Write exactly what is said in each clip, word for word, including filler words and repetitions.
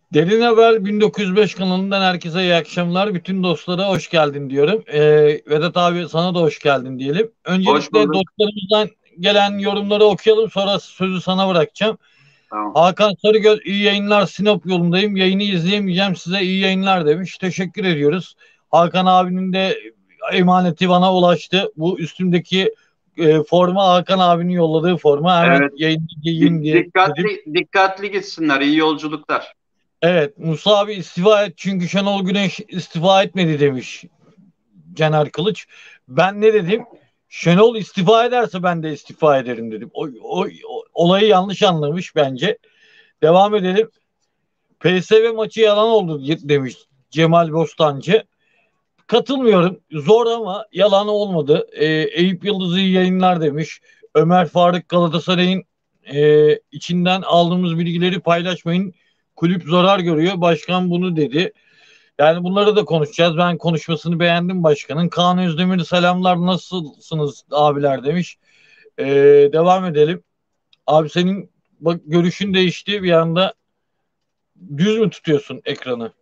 Derin Haber bin dokuz yüz beş kanalından herkese iyi akşamlar. Bütün dostlara hoş geldin diyorum. Ee, Vedat abi sana da hoş geldin diyelim. Hoş Öncelikle bulduk. dostlarımızdan gelen yorumları okuyalım. Sonra sözü sana bırakacağım. Tamam. Hakan Sarıgöz iyi yayınlar, Sinop yolundayım. Yayını izleyemeyeceğim, size iyi yayınlar demiş. Teşekkür ediyoruz. Hakan abinin de emaneti bana ulaştı. Bu üstümdeki e, forma Hakan abinin yolladığı forma. Hemen Evet. yayını giyeyim Di- diye dedim. dikkatli dikkatli gitsinler. İyi yolculuklar. Evet, Musa abi istifa et çünkü Şenol Güneş istifa etmedi demiş Caner Kılıç. Ben ne dedim? Şenol istifa ederse ben de istifa ederim dedim. O, o, o- olayı yanlış anlamış bence. Devam edelim. P S V maçı yalan oldu demiş Cemal Bostancı. Katılmıyorum. Zor ama yalan olmadı. Ee, Eyüp Yıldız iyi yayınlar demiş. Ömer Faruk Galatasaray'ın e, içinden aldığımız bilgileri paylaşmayın. Kulüp zarar görüyor. Başkan bunu dedi. Yani bunları da konuşacağız. Ben konuşmasını beğendim başkanın. Kaan Özdemir selamlar nasılsınız abiler demiş. Ee, devam edelim. Abi senin bak görüşün değişti bir anda, düz mü tutuyorsun ekranı?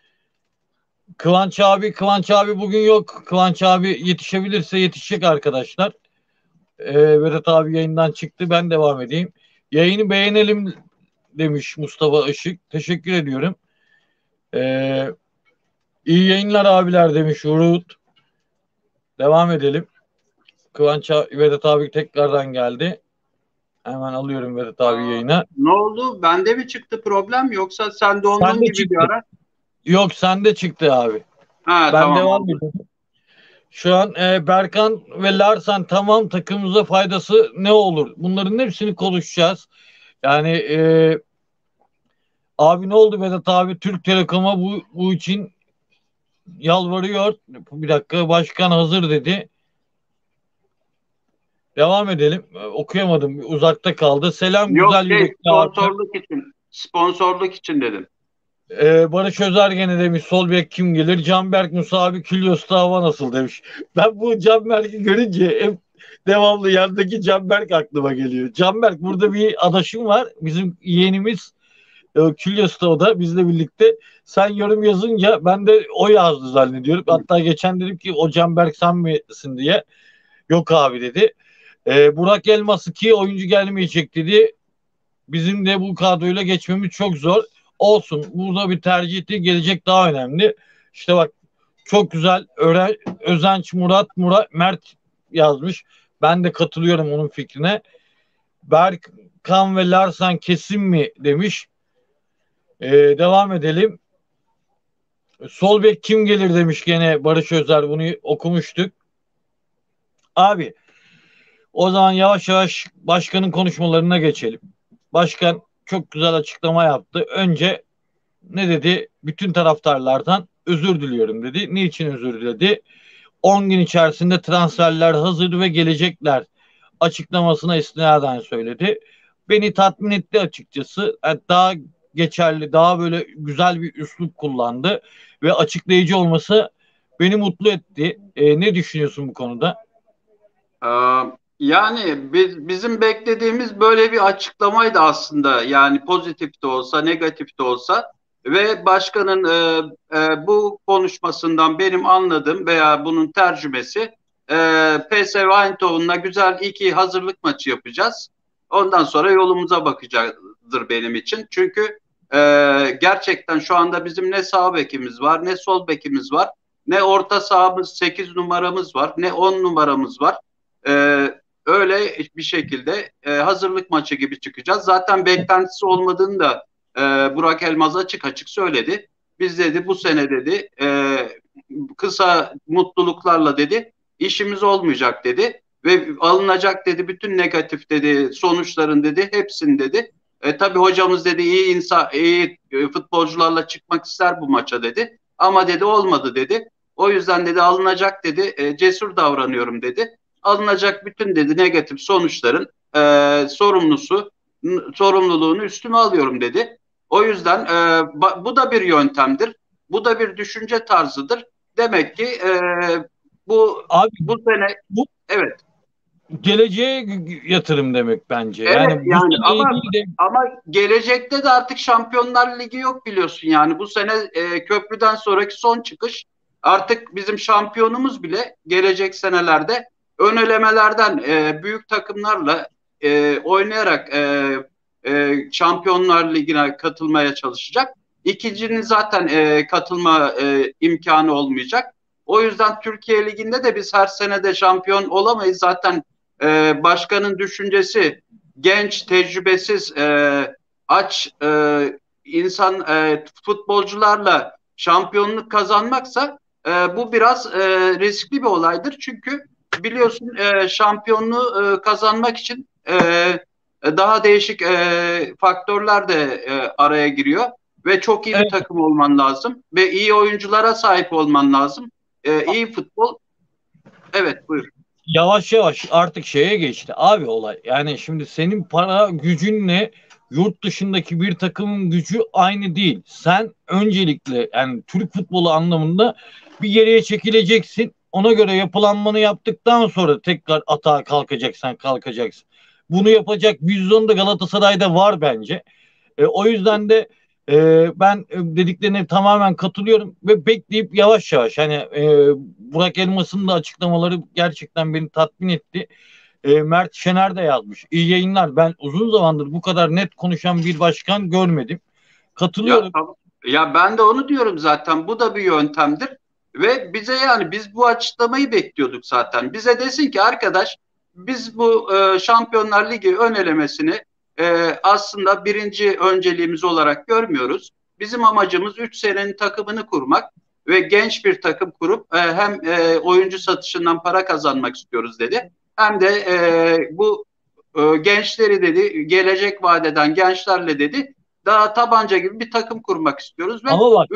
Kıvanç abi Kıvanç abi bugün yok. Kıvanç abi yetişebilirse yetişecek arkadaşlar. Ee, Vedat abi yayından çıktı. Ben devam edeyim. Yayını beğenelim demiş Mustafa Işık. Teşekkür ediyorum. Ee, iyi yayınlar abiler demiş Urut. Devam edelim. Kıvanç abi, Vedat abi tekrardan geldi. Hemen alıyorum Vedat abi Aa, yayına. ne oldu? Bende mi çıktı problem yoksa sen dondun Sende gibi bir çıktı. ara? Yok sende çıktı abi. Ha, Ben tamam, devam oldu. ediyorum. Şu an e, Berkan ve Larsen tamam, takımımıza faydası ne olur? Bunların hepsini konuşacağız. Yani e, abi ne oldu Vedat abi? Türk Telekom'a bu, bu için yalvarıyor. Bir dakika, başkan hazır dedi. Devam edelim. E, okuyamadım. Uzakta kaldı. Selam Yok, güzel şey, yürekli abiler. sponsorluk için. Sponsorluk için dedim. Ee, Barış Özergen'e demiş sol bek kim gelir? Canberk Musa abi Kilyos'ta hava nasıl demiş. Ben bu Canberk'i görünce hep devamlı yandaki Canberk aklıma geliyor. Canberk burada bir adaşım var. Bizim yeğenimiz e, Kilyos'ta, o da bizle birlikte. Sen yorum yazınca ben de o yazdı zannediyorum. Hatta geçen dedim ki o Canberk sen misin diye. Yok abi dedi. Ee, Burak Elmas iki oyuncu gelmeyecek dedi. Bizim de bu kadroyla geçmemiz çok zor. Olsun. Burada bir tercihti. Gelecek daha önemli. İşte bak, çok güzel. Öre, Özenç Murat Murat Mert yazmış. Ben de katılıyorum onun fikrine. Berkan ve Larsen kesin mi demiş. Ee, devam edelim. Sol bek kim gelir demiş gene Barış Özer. Bunu okumuştuk. Abi o zaman yavaş yavaş başkanın konuşmalarına geçelim. Başkan çok güzel açıklama yaptı. Önce ne dedi? Bütün taraftarlardan özür diliyorum dedi. Niçin özür diledi? on gün içerisinde transferler hazır ve gelecekler açıklamasına istinaden söyledi. Beni tatmin etti açıkçası. Yani daha geçerli, daha böyle güzel bir üslup kullandı ve açıklayıcı olması beni mutlu etti. E, ne düşünüyorsun bu konuda? Aa, yani biz, bizim beklediğimiz böyle bir açıklamaydı aslında. Yani pozitif de olsa, negatif de olsa ve başkanın e, e, bu konuşmasından benim anladığım veya bunun tercümesi e, P S V Eindhoven'la güzel iki hazırlık maçı yapacağız. Ondan sonra yolumuza bakacaktır benim için. Çünkü e, gerçekten şu anda bizim ne sağ bekimiz var, ne sol bekimiz var, ne orta sahamız sekiz numaramız var, ne on numaramız var. Ee, öyle bir şekilde e, hazırlık maçı gibi çıkacağız. Zaten beklentisi olmadığını da e, Burak Elmaz açık açık söyledi. Biz dedi bu sene dedi e, kısa mutluluklarla dedi işimiz olmayacak dedi ve alınacak dedi bütün negatif dedi sonuçların dedi hepsini dedi. E, tabii hocamız dedi iyi insan iyi e, futbolcularla çıkmak ister bu maça dedi. Ama dedi olmadı dedi. O yüzden dedi alınacak dedi e, cesur davranıyorum dedi, alınacak bütün dedi negatif sonuçların e, sorumlusu sorumluluğunu üstüme alıyorum dedi. O yüzden e, bu da bir yöntemdir. Bu da bir düşünce tarzıdır. Demek ki e, bu Abi bu sene bu evet, geleceğe yatırım demek bence. Evet Yani bu yani seneyi ama değil de ama gelecekte de artık Şampiyonlar Ligi yok biliyorsun yani bu sene e, köprüden sonraki son çıkış artık bizim şampiyonumuz bile gelecek senelerde ön elemelerden e, büyük takımlarla e, oynayarak e, e, Şampiyonlar Ligi'ne katılmaya çalışacak. İkincinin zaten e, katılma e, imkanı olmayacak. O yüzden Türkiye Ligi'nde de biz her sene de şampiyon olamayız. Zaten e, başkanın düşüncesi genç, tecrübesiz, e, aç e, insan e, futbolcularla şampiyonluk kazanmaksa e, bu biraz e, riskli bir olaydır. Çünkü biliyorsun e, şampiyonluğu e, kazanmak için e, daha değişik e, faktörler de e, araya giriyor ve çok iyi bir evet, takım olman lazım ve iyi oyunculara sahip olman lazım. E, iyi futbol. Evet, buyur. yavaş yavaş artık şeye geçti abi olay. Yani şimdi senin para gücünle yurt dışındaki bir takımın gücü aynı değil. Sen öncelikle yani Türk futbolu anlamında bir geriye çekileceksin. Ona göre yapılanmanı yaptıktan sonra tekrar atağa kalkacaksan kalkacaksın. Bunu yapacak vizyon da Galatasaray'da var bence. E, o yüzden de e, ben e, dediklerine tamamen katılıyorum ve bekleyip yavaş yavaş hani e, Burak Elmas'ın da açıklamaları gerçekten beni tatmin etti. E, Mert Şener de yazmış. İyi yayınlar. Ben uzun zamandır bu kadar net konuşan bir başkan görmedim. Ya Katılıyorum. tamam. Ya ben de onu diyorum zaten. Bu da bir yöntemdir. Ve bize yani biz bu açıklamayı bekliyorduk zaten. Bize desin ki arkadaş biz bu e, Şampiyonlar Ligi ön elemesini e, aslında birinci önceliğimiz olarak görmüyoruz. Bizim amacımız üç senenin takımını kurmak ve genç bir takım kurup e, hem e, oyuncu satışından para kazanmak istiyoruz dedi. Hem de e, bu e, gençleri dedi gelecek vadeden gençlerle dedi daha tabanca gibi bir takım kurmak istiyoruz ve Ama bak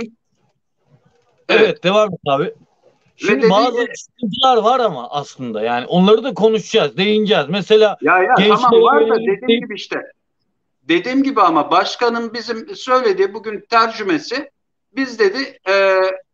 evet evet devam et abi. ve Şimdi dedi bazı e, sıkıntılar var ama aslında yani onları da konuşacağız, değineceğiz. Mesela ya ya tamam gençlere var da yönelik dediğim değil. gibi işte dediğim gibi ama başkanın bizim söylediği bugün tercümesi biz dedi e,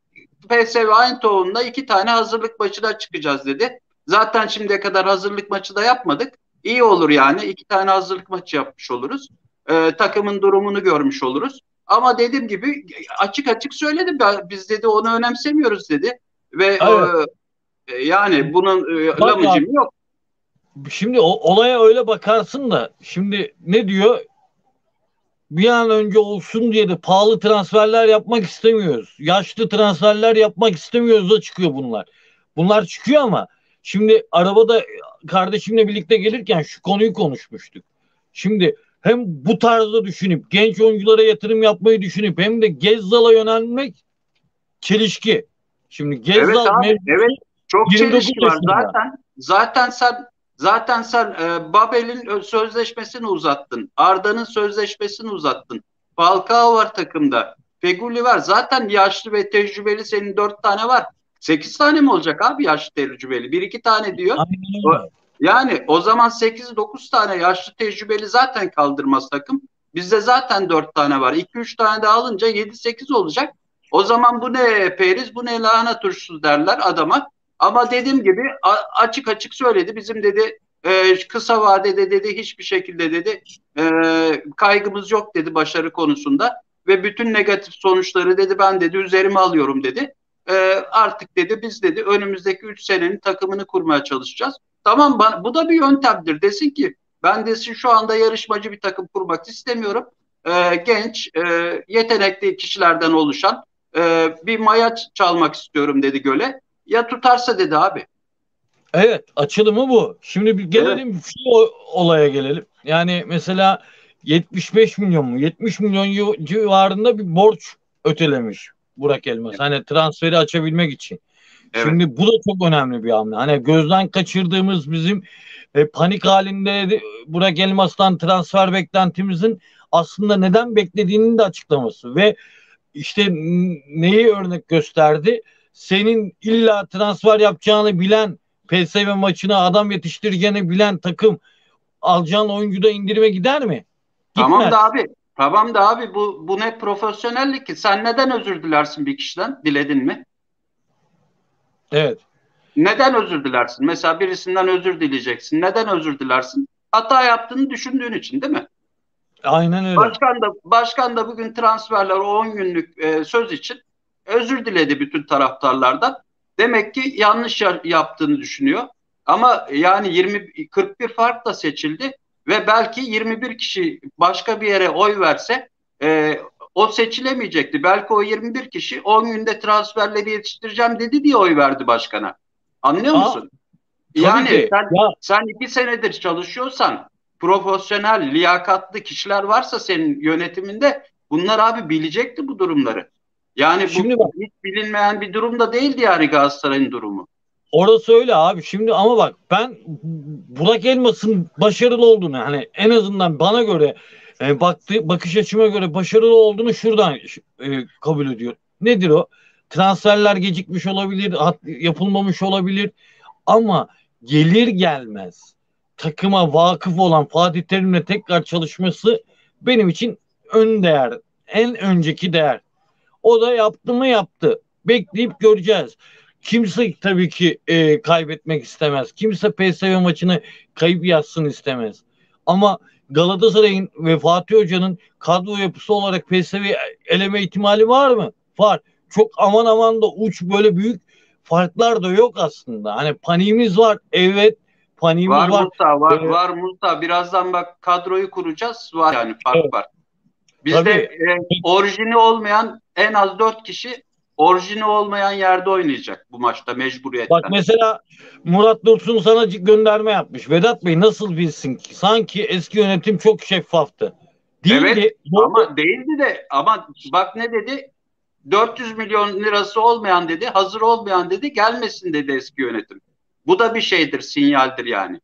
P S V Eindhoven'la iki tane hazırlık maçına çıkacağız dedi. Zaten şimdiye kadar hazırlık maçı da yapmadık. İyi olur yani iki tane hazırlık maçı yapmış oluruz. E, takımın durumunu görmüş oluruz. Ama dediğim gibi açık açık söyledim. Biz dedi onu önemsemiyoruz dedi. Ve e, Evet. E, yani bunun e, Bak abi lamıcım yok. şimdi o, olaya öyle bakarsın da şimdi ne diyor? Bir an önce olsun diye de pahalı transferler yapmak istemiyoruz. Yaşlı transferler yapmak istemiyoruz da çıkıyor bunlar. Bunlar çıkıyor ama şimdi arabada kardeşimle birlikte gelirken şu konuyu konuşmuştuk. Şimdi hem bu tarzda düşünüp genç oyunculara yatırım yapmayı düşünüp hem de Gezzal'a yönelmek çelişki. Şimdi Evet Gezzal abi, evet. mevzusu Çok yirmi dokuz çelişki var. yaşında. Zaten zaten sen zaten sen e, Babel'in ö- sözleşmesini uzattın. Arda'nın sözleşmesini uzattın. Falcao var takımda. Feguli var. Zaten yaşlı ve tecrübeli senin dört tane var. Sekiz tane mi olacak abi yaşlı tecrübeli? Bir iki tane diyor. Aynen O- öyle. Yani o zaman sekiz dokuz tane yaşlı tecrübeli zaten kaldırmaz takım. Bizde zaten dört tane var. iki üç tane daha alınca yedi sekiz olacak. O zaman bu ne periz, bu ne lahana turşusu derler adama. Ama dediğim gibi a- açık açık söyledi. Bizim dedi e, kısa vadede dedi hiçbir şekilde dedi e, kaygımız yok dedi başarı konusunda. Ve bütün negatif sonuçları dedi ben dedi üzerime alıyorum dedi. E, artık dedi biz dedi önümüzdeki üç senenin takımını kurmaya çalışacağız. Tamam bu da bir yöntemdir. Desin ki ben desin şu anda yarışmacı bir takım kurmak istemiyorum. E, genç, e, yetenekli kişilerden oluşan e, bir maya çalmak istiyorum dedi göle. Ya tutarsa dedi abi. Evet, açılımı bu. Şimdi bir Evet. gelelim şu o- olaya gelelim. Yani mesela yetmiş beş milyon mu? yetmiş milyon yo- civarında bir borç ötelemiş Burak Elmas. Hani transferi açabilmek için. Evet. Şimdi bu da çok önemli bir hamle. Hani gözden kaçırdığımız bizim e, panik halinde de Burak Elmas'tan transfer beklentimizin aslında neden beklediğinin de açıklaması ve işte n- neyi örnek gösterdi? Senin illa transfer yapacağını bilen P S V maçına adam yetiştireceğini bilen takım alacağın oyuncuda indirime gider mi? Tamam da Gitmez. abi. Tamam da abi bu bu ne profesyonellik ki? Sen neden özür dilersin bir kişiden? Diledin mi? Evet. Neden özür dilersin? Mesela birisinden özür dileyeceksin. Neden özür dilersin? Hata yaptığını düşündüğün için, değil mi? Aynen öyle. Başkan da başkan da bugün transferler o on günlük e, söz için özür diledi bütün taraftarlardan. Demek ki yanlış yaptığını düşünüyor. Ama yani yirmi kırk bir farkla seçildi ve belki yirmi bir kişi başka bir yere oy verse e, o seçilemeyecekti. Belki o yirmi bir kişi on günde transferleri yetiştireceğim dedi diye oy verdi başkana. Anlıyor Aa, musun? tabii Yani ki. sen Ya sen iki senedir çalışıyorsan, profesyonel, liyakatlı kişiler varsa senin yönetiminde, bunlar abi bilecekti bu durumları. Yani bu şimdi bak, hiç bilinmeyen bir durum da değildi yani Galatasaray'ın durumu. orası öyle abi. Şimdi ama bak, ben Burak Elmas'ın başarılı olduğunu, hani en azından bana göre, e, baktı, bakış açıma göre başarılı olduğunu şuradan e, kabul ediyorum. Nedir o? Transferler gecikmiş olabilir, hat, yapılmamış olabilir ama gelir gelmez takıma vakıf olan Fatih Terim'le tekrar çalışması benim için ön değer, en önceki değer. O da yaptı mı yaptı. Bekleyip göreceğiz. Kimse tabii ki e, kaybetmek istemez. Kimse P S V maçını kayıp yazsın istemez. Ama Galatasaray'ın ve Fatih Hoca'nın kadro yapısı olarak P S V eleme ihtimali var mı? Var. Çok aman aman da uç, böyle büyük farklar da yok aslında. Hani paniğimiz var. Evet, Var paniğimiz var. Musa, Ee, var, var Musa. Birazdan bak kadroyu kuracağız. Var yani, fark evet, var. Bizde tabii. e, orijini olmayan en az dört kişi orijini olmayan yerde oynayacak bu maçta Bak mecburiyetten. mesela Murat Dursun sana gönderme yapmış. Vedat Bey nasıl bilsin ki? Sanki eski yönetim çok şeffaftı. Evet, Değildi. Doğru. ama değildi de, ama bak ne dedi? dört yüz milyon lirası olmayan dedi, hazır olmayan dedi, gelmesin dedi eski yönetim. Bu da bir şeydir, sinyaldir yani.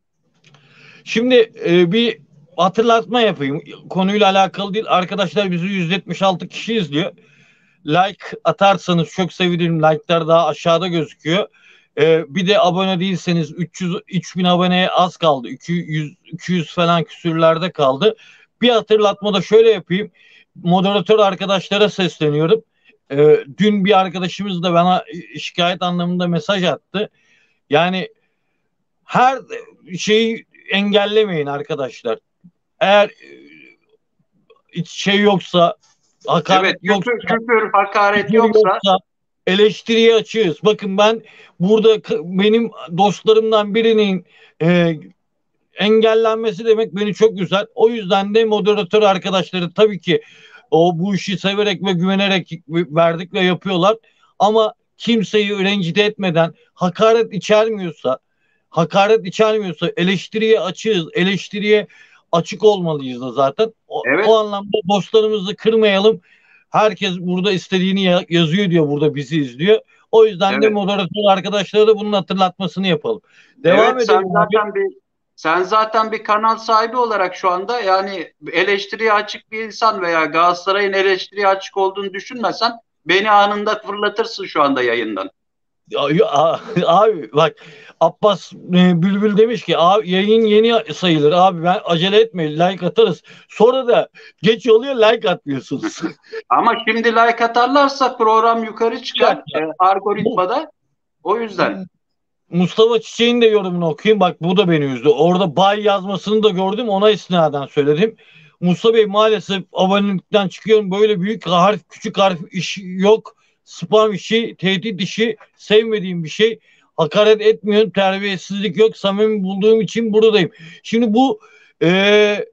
Şimdi e, bir hatırlatma yapayım. Konuyla alakalı değil. Arkadaşlar, bizi yüz yetmiş altı kişi izliyor. Like atarsanız çok sevinirim. Like'lar daha aşağıda gözüküyor. E, bir de abone değilseniz, üç yüz üç bin aboneye az kaldı. iki yüz iki yüz falan küsürlerde kaldı. Bir hatırlatma da şöyle yapayım. Moderatör arkadaşlara sesleniyorum. E, dün bir arkadaşımız da bana şikayet anlamında mesaj attı. Yani her şeyi engellemeyin arkadaşlar. Eğer hiç şey yoksa, Evet, hakaret yoksa, küfür, küfür, hakaret küfür yoksa, yoksa eleştiriye açığız. Bakın, ben burada benim dostlarımdan birinin e, engellenmesi demek beni çok üzer. O yüzden de moderatör arkadaşları tabii ki o bu işi severek ve güvenerek verdik ve yapıyorlar. Ama kimseyi rencide etmeden, hakaret içermiyorsa, hakaret içermiyorsa eleştiriye açığız. Eleştiriye açık olmalıyız da zaten. O, o evet, anlamda dostlarımızı kırmayalım. Herkes burada istediğini ya- yazıyor diyor, burada bizi izliyor. O yüzden de evet. moderatör arkadaşlara da bunun hatırlatmasını yapalım. Devam Evet, sen edelim abi. zaten bir sen zaten bir kanal sahibi olarak şu anda, yani eleştiriye açık bir insan veya Galatasaray'ın eleştiriye açık olduğunu düşünmesen beni anında fırlatırsın şu anda yayından. Ya- ya- Abi bak, Abbas e, Bülbül demiş ki abi, yayın yeni sayılır abi, ben acele etmeyin, like atarız. Sonra da geç oluyor, like atmıyorsunuz. Ama şimdi like atarlarsa program yukarı Bir çıkar e, dakika. Bu algoritmada. O yüzden. Mustafa Çiçek'in de yorumunu okuyayım. Bak, bu da beni üzdü. Orada bay yazmasını da gördüm. Ona istinaden söyledim. Mustafa Bey, maalesef abonelikten çıkıyorum. Böyle büyük harf, küçük harf iş yok. Spam işi, tehdit işi, sevmediğim bir şey. Hakaret etmiyorum. Terbiyesizlik yok. Samimi bulduğum için buradayım. Şimdi bu e,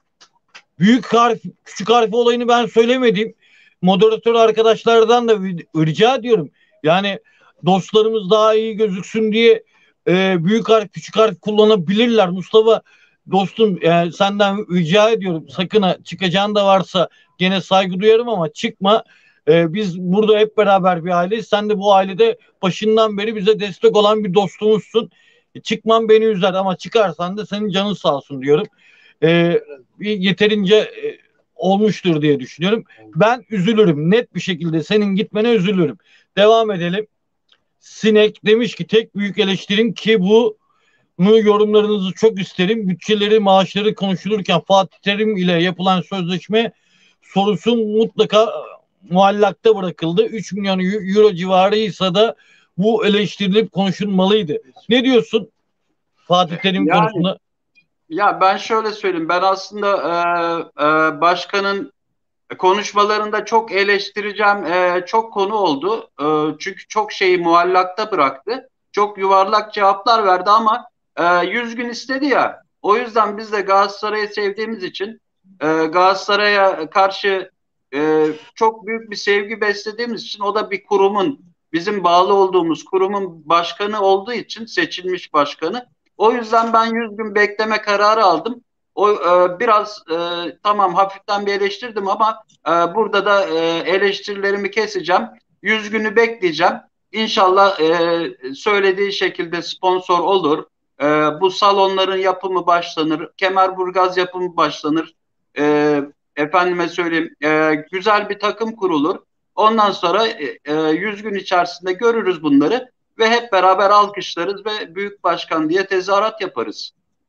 büyük harf, küçük harf olayını ben söylemedim. Moderatör arkadaşlardan da rica ediyorum. Yani dostlarımız daha iyi gözüksün diye e, büyük harf, küçük harf kullanabilirler. Mustafa dostum, e, senden rica ediyorum. Sakın ha, çıkacağın da varsa gene saygı duyarım ama çıkma. E, biz burada hep beraber bir aileyiz. Sen de bu ailede başından beri bize destek olan bir dostumuzsun. E, çıkman beni üzer ama çıkarsan da senin canın sağ olsun diyorum. E, Yeterince e, olmuştur diye düşünüyorum. Ben üzülürüm. Net bir şekilde senin gitmene üzülürüm. Devam edelim. Sinek demiş ki tek büyük eleştirim ki bu yorumlarınızı çok isterim. Bütçeleri, maaşları konuşulurken Fatih Terim ile yapılan sözleşme sorusu mutlaka muallakta bırakıldı. üç milyon euro civarıysa da bu eleştirilip konuşulmalıydı. Ne diyorsun Fatih Terim Yani konusunda? ya ben şöyle söyleyeyim. Ben aslında e, e, başkanın konuşmalarında çok eleştireceğim e, çok konu oldu. E, çünkü çok şeyi muallakta bıraktı. Çok yuvarlak cevaplar verdi ama e, yüz gün istedi ya. O yüzden biz de Galatasaray'ı sevdiğimiz için e, Galatasaray'a karşı e, çok büyük bir sevgi beslediğimiz için o da bir kurumun bizim bağlı olduğumuz kurumun başkanı olduğu için seçilmiş başkanı. O yüzden ben yüz gün bekleme kararı aldım. O e, biraz e, tamam hafiften bir eleştirdim ama e, burada da e, eleştirilerimi keseceğim. Yüz günü bekleyeceğim. İnşallah e, söylediği şekilde sponsor olur. E, bu salonların yapımı başlanır. Kemerburgaz yapımı başlanır. E, efendime söyleyeyim e, güzel bir takım kurulur. Ondan sonra e, e, yüz gün içerisinde görürüz bunları ve hep beraber alkışlarız ve büyük başkan diye tezahürat yaparız.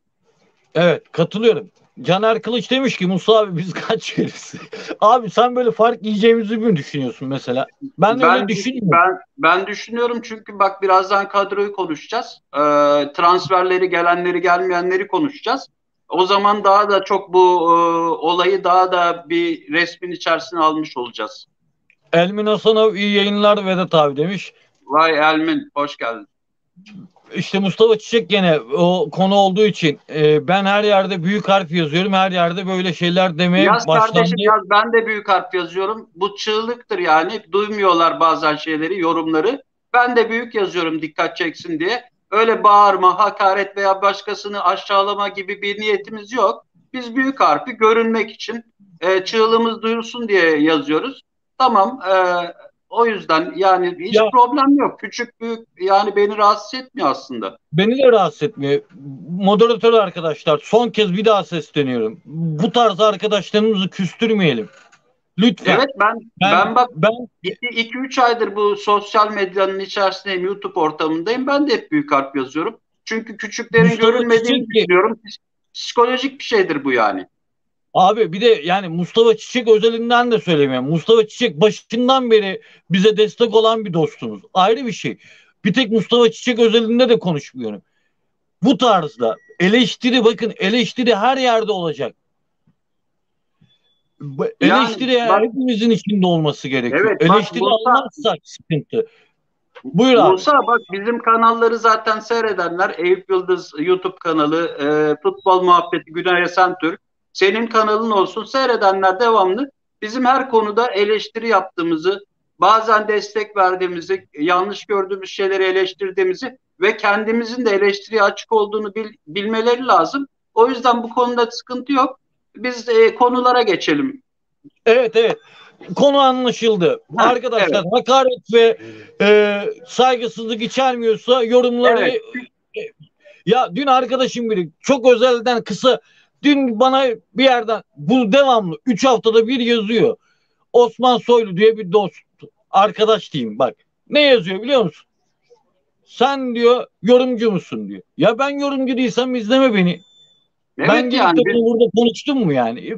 Evet, katılıyorum. Caner Kılıç demiş ki Musa abi biz kaç yeriz? Abi sen böyle fark yiyeceğimizi mi düşünüyorsun mesela? Ben öyle Ben düşünmüyorum. ben ben düşünüyorum çünkü bak birazdan kadroyu konuşacağız. Ee, transferleri, gelenleri, gelmeyenleri konuşacağız. O zaman daha da çok bu e, olayı daha da bir resmin içerisine almış olacağız. Elmin Hasanov iyi yayınlar Vedat abi demiş. Vay Elmin, hoş geldin. İşte Mustafa Çiçek gene o konu olduğu için e, ben her yerde büyük harf yazıyorum. Her yerde böyle şeyler demeye Yaz kardeşim başlandı. yaz, ben de büyük harf yazıyorum. Bu çığlıktır yani. Duymuyorlar bazen şeyleri, yorumları. Ben de büyük yazıyorum dikkat çeksin diye. Öyle bağırma, hakaret veya başkasını aşağılama gibi bir niyetimiz yok. Biz büyük harfi görünmek için e, çığlığımız duyulsun diye yazıyoruz. Tamam, e, o yüzden yani hiç Ya problem yok. Küçük büyük yani beni rahatsız etmiyor aslında. beni de rahatsız etmiyor. Moderatör arkadaşlar son kez bir daha sesleniyorum. Bu tarz arkadaşlarımızı küstürmeyelim. Lütfen. Evet ben Ben ben bak ben iki üç aydır bu sosyal medyanın içerisindeyim, YouTube ortamındayım. Ben de hep büyük harf yazıyorum. Çünkü küçüklerin Mustafa görülmediğini Çiçek ki düşünüyorum. Psikolojik bir şeydir bu yani. abi bir de yani Mustafa Çiçek özelinden de söylemiyorum. Mustafa Çiçek başından beri bize destek olan bir dostumuz. Ayrı bir şey. Bir tek Mustafa Çiçek özelinde de konuşmuyorum. Bu tarzda eleştiri bakın eleştiri her yerde olacak. Bu Yani eleştiri bak hepimizin içinde olması gerekiyor. evet bak Eleştiri Musa almazsak sıkıntı. Buyur abi. Musa bak bizim kanalları zaten seyredenler Eyüp Yıldız YouTube kanalı, e, Futbol Muhabbeti Günay Esentürk. Senin kanalın olsun seyredenler devamlı bizim her konuda eleştiri yaptığımızı, bazen destek verdiğimizi, yanlış gördüğümüz şeyleri eleştirdiğimizi ve kendimizin de eleştiriye açık olduğunu bil, bilmeleri lazım. O yüzden bu konuda sıkıntı yok. Biz e, konulara geçelim. Evet evet. Konu anlaşıldı. Heh, Arkadaşlar evet, hakaret ve e, saygısızlık içermiyorsa yorumları evet. e, ya dün arkadaşım biri çok özelden kısa dün bana bir yerden bu devamlı üç haftada bir yazıyor. Osman Soylu diye bir dost arkadaş diyeyim bak. Ne yazıyor biliyor musun? Sen diyor yorumcu musun diyor. Ya ben yorumcu değilsem izleme beni. Ben Evet gelip de yani biz bunu burada konuştum mu yani?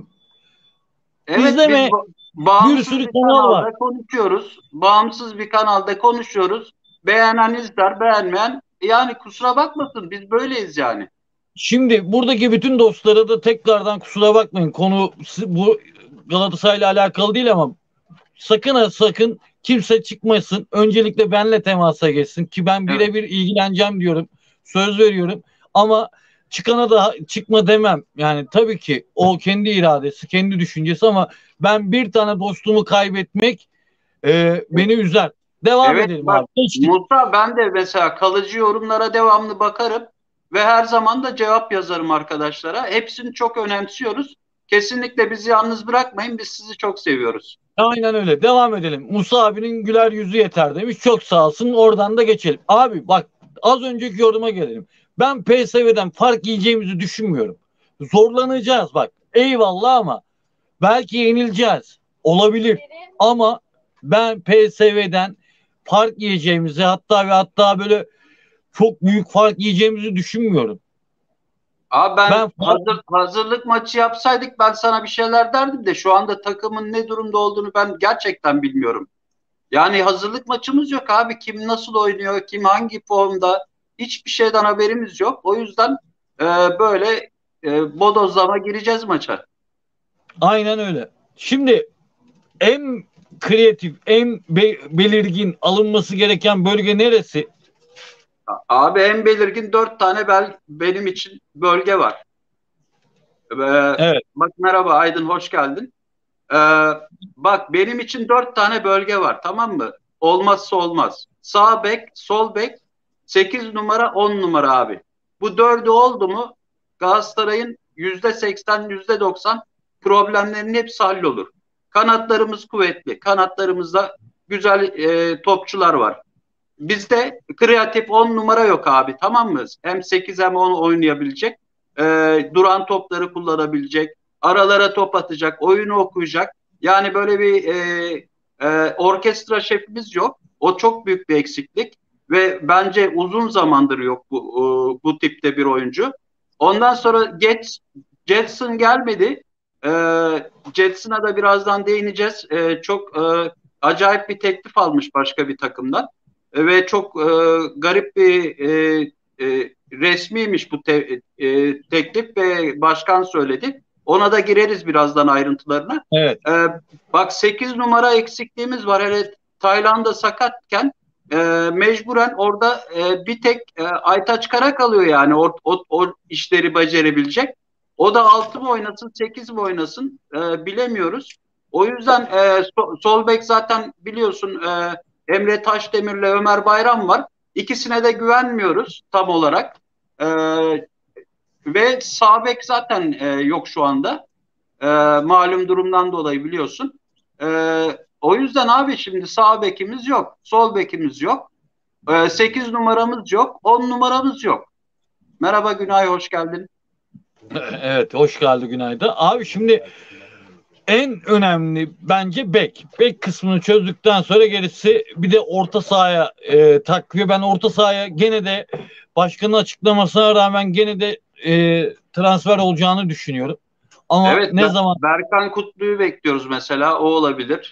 Evet biz İzleme ba- bir bağımsız sürü bir kanal var. kanalda konuşuyoruz. Bağımsız bir kanalda konuşuyoruz. Beğenen izler, beğenmeyen yani kusura bakmasın biz böyleyiz yani. Şimdi buradaki bütün dostlara da tekrardan kusura bakmayın. Konu bu Galatasaray'la alakalı değil ama sakın ha sakın kimse çıkmasın. Öncelikle benle temasa geçsin ki ben Evet. birebir ilgileneceğim diyorum. Söz veriyorum. Ama çıkana da çıkma demem. Yani tabii ki o kendi iradesi, kendi düşüncesi ama ben bir tane dostumu kaybetmek e, beni üzer. Devam Evet edelim bak abi. Geçtik. Musa ben de mesela kalıcı yorumlara devamlı bakarım ve her zaman da cevap yazarım arkadaşlara. Hepsini çok önemsiyoruz. Kesinlikle bizi yalnız bırakmayın. Biz sizi çok seviyoruz. Aynen öyle. Devam edelim. Musa abinin güler yüzü yeter demiş. Çok sağ olsun. Oradan da geçelim. Abi bak az önceki yoruma gelelim. Ben P S V'den fark yiyeceğimizi düşünmüyorum. Zorlanacağız bak. Eyvallah ama belki yenileceğiz. Olabilir. Ama ben P S V'den fark yiyeceğimizi hatta ve hatta böyle çok büyük fark yiyeceğimizi düşünmüyorum. Abi ben Ben fark hazır, hazırlık maçı yapsaydık ben sana bir şeyler derdim de şu anda takımın ne durumda olduğunu ben gerçekten bilmiyorum. Yani hazırlık maçımız yok abi. Kim nasıl oynuyor, kim hangi formda hiçbir şeyden haberimiz yok. O yüzden e, böyle e, bodozlama gireceğiz maça. Aynen öyle. Şimdi en kreatif, en be- belirgin alınması gereken bölge neresi? Abi en belirgin dört tane bel, benim için bölge var. Ee, Evet. bak merhaba Aydın, hoş geldin. Ee, bak benim için dört tane bölge var, tamam mı? Olmazsa olmaz. Sağ bek, sol bek, sekiz numara, on numara abi. Bu dördü oldu mu Galatasaray'ın yüzde seksen, yüzde doksan problemlerinin hepsi hallolur. Kanatlarımız kuvvetli. Kanatlarımızda güzel e, topçular var. Bizde kreatif on numara yok abi, tamam mı? Hem sekiz hem on oynayabilecek. E, duran topları kullanabilecek. Aralara top atacak. Oyunu okuyacak. Yani böyle bir e, e, orkestra şefimiz yok. O çok büyük bir eksiklik. Ve bence uzun zamandır yok bu, e, bu tipte bir oyuncu. Ondan sonra Gets, Jetson gelmedi. E, Jetson'a da birazdan değineceğiz. E, çok e, acayip bir teklif almış başka bir takımdan ve çok e, garip bir e, e, resmiymiş bu te, e, teklif ve başkan söyledi. Ona da gireriz birazdan ayrıntılarına. Evet. E, bak sekiz numara eksikliğimiz var. Hele Tayland'da sakatken e, mecburen orada e, bir tek e, Aytaç Kara kalıyor yani o, o, o işleri becerebilecek. O da altı mı oynasın, sekiz mi oynasın e, bilemiyoruz. O yüzden e, so, sol bek zaten biliyorsun e, Emre Taşdemir'le Ömer Bayram var. İkisine de güvenmiyoruz tam olarak. Ee, ve sağ bek zaten e, yok şu anda. Ee, malum durumdan dolayı biliyorsun. Ee, o yüzden abi şimdi sağ bekimiz yok. Sol bekimiz yok. Ee, sekiz numaramız yok. on numaramız yok. Merhaba Günay, hoş geldin. Evet, hoş geldi Günay'da. Abi şimdi en önemli bence bek. Bek kısmını çözdükten sonra gerisi bir de orta sahaya e, takviye. Ben orta sahaya gene de başkanın açıklamasına rağmen gene de e, transfer olacağını düşünüyorum. Ama Evet, ne zaman Berkan Kutlu'yu bekliyoruz mesela. O olabilir.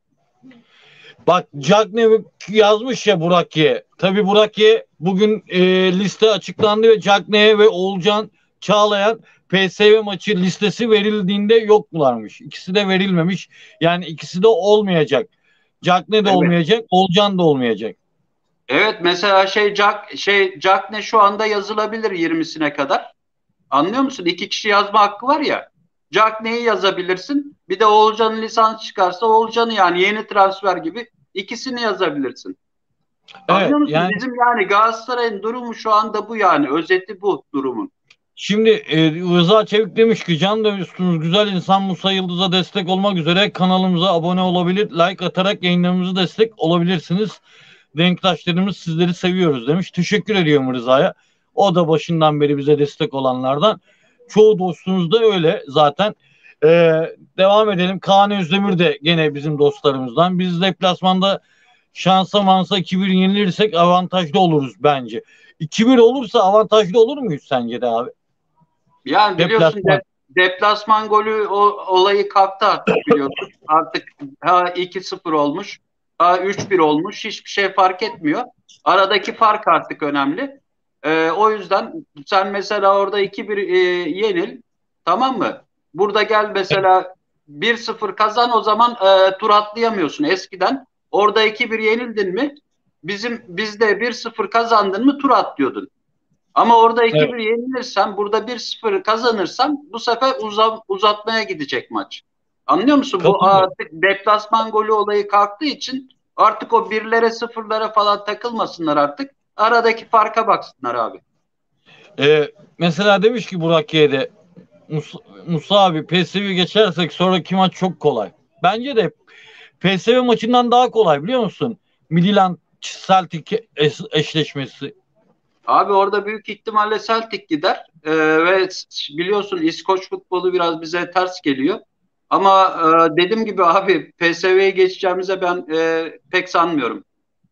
bak Cagney yazmış ya Burak'ye. Tabii Burak'ye bugün e, liste açıklandı ve Cagney'e ve Oğulcan Çağlayan P S V maçı listesi verildiğinde yoklarmış. İkisi de verilmemiş. Yani ikisi de olmayacak. Cagney de Evet. olmayacak, Oğulcan da olmayacak. Evet, mesela şey Jack şey Jack ne şu anda yazılabilir yirmisine kadar. Anlıyor musun? İki kişi yazma hakkı var ya. Jack neyi yazabilirsin? Bir de Oğulcan'ın lisans çıkarsa Oğulcan'ı, yani yeni transfer gibi ikisini yazabilirsin. Evet, Anlıyor musun? yani Bizim yani Galatasaray'ın durumu şu anda bu yani. Özeti bu durumun. şimdi e, Rıza Çevik demiş ki can da üstünüz güzel insan Musa Yıldız'a destek olmak üzere kanalımıza abone olabilir, like atarak yayınlarımızı destek olabilirsiniz. Denktaşlarımız sizleri seviyoruz demiş. Teşekkür ediyorum Rıza'ya. O da başından beri bize destek olanlardan. Çoğu dostumuz da öyle zaten. Ee, devam edelim. Kaan Özdemir de gene bizim dostlarımızdan. Biz deplasmanda şansa mansa iki bir yenilirsek avantajlı oluruz bence. iki bir olursa avantajlı olur muyuz sence de abi? Yani biliyorsun Deplasman. de, deplasman golü o, olayı kalktı artık biliyorsun. Artık ha iki sıfır olmuş, ha üç bir olmuş. Hiçbir şey fark etmiyor. Aradaki fark artık önemli. Ee, o yüzden sen mesela orada iki bir e, yenil, tamam mı? Burada gel mesela bir sıfır kazan, o zaman e, tur atlayamıyorsun. Eskiden orada iki bir yenildin mi bizim bizde bir sıfır kazandın mı tur atlıyordun. Ama orada Evet, iki bir yenilirsen, burada bir sıfır kazanırsan bu sefer uza, uzatmaya gidecek maç. Anlıyor musun? Bu katılıyorum. artık deplasman golü olayı kalktığı için artık o birlere sıfırlara falan takılmasınlar artık. Aradaki farka baksınlar abi. Ee, mesela demiş ki Burak Y'de Musa, Musa abi P S V geçersek sonraki maç çok kolay. Bence de P S V maçından daha kolay biliyor musun? Midland Celtic eş- eşleşmesi. Abi orada büyük ihtimalle Celtic gider. Ee, ve biliyorsun İskoç futbolu biraz bize ters geliyor. Ama e, dediğim gibi abi P S V'ye geçeceğimize ben e, pek sanmıyorum.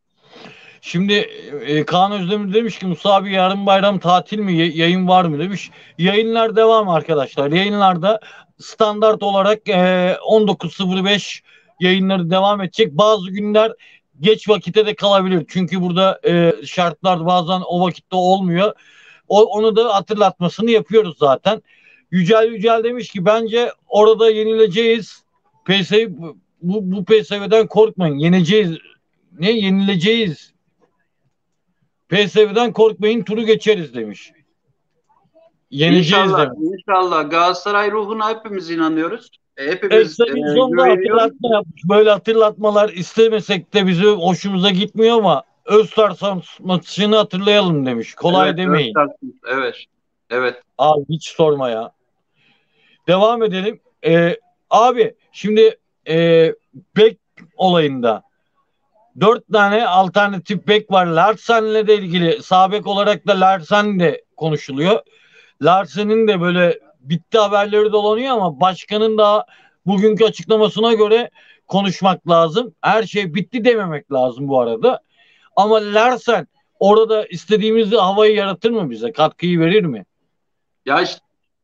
Şimdi e, Kaan Özdemir demiş ki Musa abi yarın bayram tatil mi Y- yayın var mı demiş. Yayınlar devam arkadaşlar. Yayınlarda standart olarak e, on dokuz sıfır beş yayınları devam edecek. Bazı günler geç vakitte de kalabilir. Çünkü burada e, şartlar bazen o vakitte olmuyor. O, onu da hatırlatmasını yapıyoruz zaten. Yücel Yücel demiş ki bence orada yenileceğiz. P S V bu, bu P S V'den korkmayın. Yeneceğiz. Ne yenileceğiz? P S V'den korkmayın, turu geçeriz demiş. Yeneceğiz İnşallah, demiş. inşallah Galatasaray ruhuna hepimiz inanıyoruz. E, Hepimiz e, Ekstravizyonda güveniyoruz. hatırlatma yapmış. Böyle hatırlatmalar istemesek de bizi hoşumuza gitmiyor ama Öztarsam maçını hatırlayalım demiş. Kolay Evet, demeyin. Öztürk, evet, evet. Abi hiç sorma ya. Devam edelim. Ee, abi şimdi e, bek olayında dört tane alternatif bek var. Larsen'le de ilgili sağ bek olarak da Larsen de konuşuluyor. Larsen'in de böyle bitti haberleri dolanıyor ama başkanın da bugünkü açıklamasına göre konuşmak lazım. Her şey bitti dememek lazım bu arada. Ama Larsen orada istediğimiz havayı yaratır mı bize? Katkıyı verir mi? Ya işte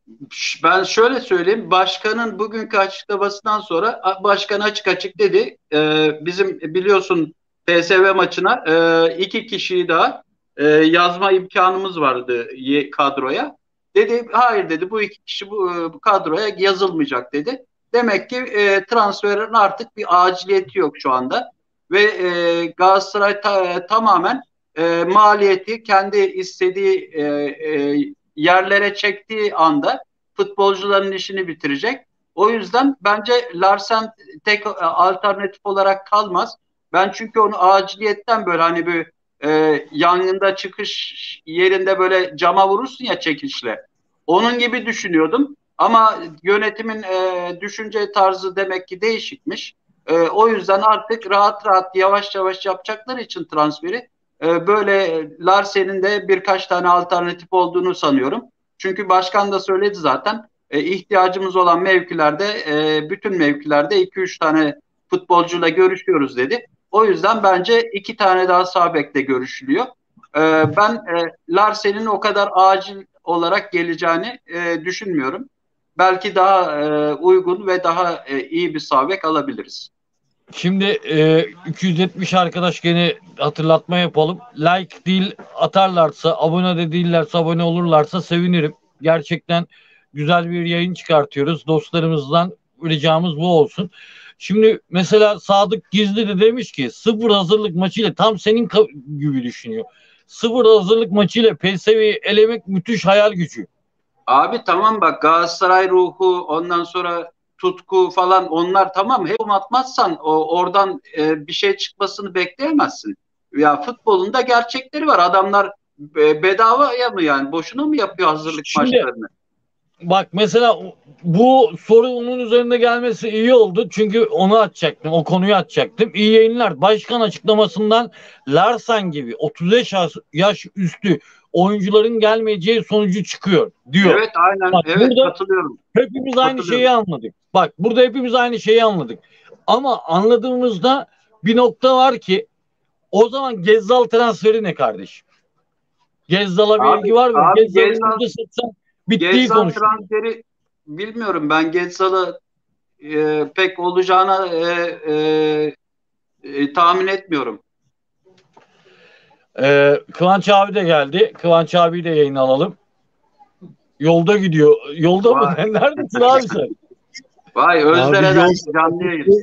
ben şöyle söyleyeyim, başkanın bugünkü açıklamasından sonra başkan açık açık dedi, e, bizim biliyorsun P S V maçına e, iki kişiyi daha e, yazma imkanımız vardı ye- kadroya. Dedi hayır dedi, bu iki kişi bu, e, bu kadroya yazılmayacak dedi. Demek ki e, transferin artık bir aciliyeti yok şu anda ve e, Galatasaray ta- tamamen e, maliyeti kendi istediği e, e, yerlere çektiği anda futbolcuların işini bitirecek. O yüzden bence Larsen tek alternatif olarak kalmaz. Ben çünkü onu aciliyetten böyle hani bir e, yangında çıkış yerinde böyle cama vurursun ya çekişle. Onun gibi düşünüyordum. Ama yönetimin e, düşünce tarzı demek ki değişikmiş. E, o yüzden artık rahat rahat yavaş yavaş yapacakları için transferi e, böyle Larsen'in de birkaç tane alternatif olduğunu sanıyorum. Çünkü başkan da söyledi zaten. E, ihtiyacımız olan mevkilerde, e, bütün mevkilerde iki üç tane futbolcuyla görüşüyoruz dedi. O yüzden bence iki tane daha sağ bekle görüşülüyor. E, ben e, Larsen'in o kadar acil olarak geleceğini e, düşünmüyorum. Belki daha e, uygun ve daha e, iyi bir sağ bek alabiliriz. Şimdi e, iki yüz yetmiş arkadaş gene hatırlatma yapalım. Like değil atarlarsa, abone de değillerse, abone olurlarsa sevinirim. Gerçekten güzel bir yayın çıkartıyoruz. Dostlarımızdan ricamız bu olsun. Şimdi mesela Sadık Gizli de demiş ki sıfır hazırlık maçıyla tam senin gibi düşünüyor. Sıfır hazırlık maçıyla P S V'yi elemek müthiş hayal gücü. Abi tamam bak, Galatasaray ruhu, ondan sonra tutku falan, onlar tamam. Hep atmazsan o, oradan e, bir şey çıkmasını bekleyemezsin. Ya futbolun da gerçekleri var. Adamlar e, bedavaya mı, yani boşuna mı yapıyor hazırlık Şimdi maçlarını? bak mesela bu soru onun üzerinde gelmesi iyi oldu. Çünkü onu açacaktım. O konuyu açacaktım. İyi yayınlar. Başkan açıklamasından Larsen gibi otuz beş yaş, yaş üstü oyuncuların gelmeyeceği sonucu çıkıyor diyor. Evet, aynen, Bak evet, burada katılıyorum. hepimiz aynı şeyi Katılıyorum. anladık. Bak burada hepimiz aynı şeyi anladık. Ama anladığımızda bir nokta var ki o zaman Gezzal transferi ne kardeşim? Gezzal'a bir Abi ilgi var mı? abi Gezzal'ın Gezal yüzde seksen bittiği Gezal konuşuluyor. transferi bilmiyorum, ben Gezal'ı e, pek olacağına e, e, e, tahmin etmiyorum. Ee, Kıvanç abi de geldi. Kıvanç abiyi de yayına alalım. Yolda gidiyor. Yolda mı? Vay, Neredesin abi sen? vay Abi Özdere'den yol canlı yayın.